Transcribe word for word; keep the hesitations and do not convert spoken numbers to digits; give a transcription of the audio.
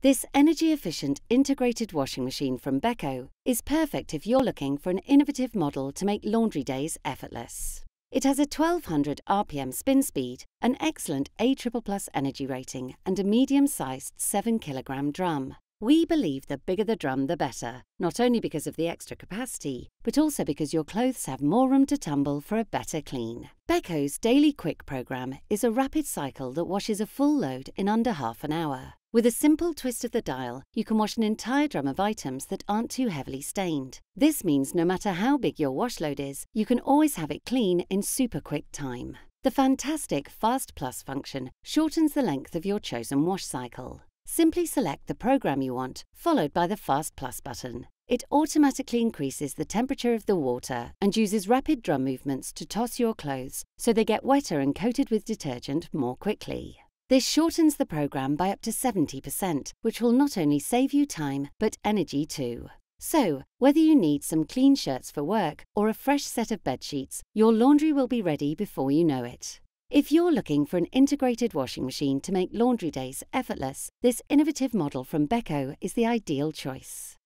This energy-efficient integrated washing machine from Beko is perfect if you're looking for an innovative model to make laundry days effortless. It has a twelve hundred R P M spin speed, an excellent A plus plus energy rating, and a medium-sized seven kilogram drum. We believe the bigger the drum, the better, not only because of the extra capacity, but also because your clothes have more room to tumble for a better clean. Beko's Daily Quick program is a rapid cycle that washes a full load in under half an hour. With a simple twist of the dial, you can wash an entire drum of items that aren't too heavily stained. This means no matter how big your wash load is, you can always have it clean in super quick time. The fantastic Fast Plus function shortens the length of your chosen wash cycle. Simply select the program you want, followed by the Fast Plus button. It automatically increases the temperature of the water and uses rapid drum movements to toss your clothes so they get wetter and coated with detergent more quickly. This shortens the program by up to seventy percent, which will not only save you time, but energy too. So, whether you need some clean shirts for work or a fresh set of bedsheets, your laundry will be ready before you know it. If you're looking for an integrated washing machine to make laundry days effortless, this innovative model from Beko is the ideal choice.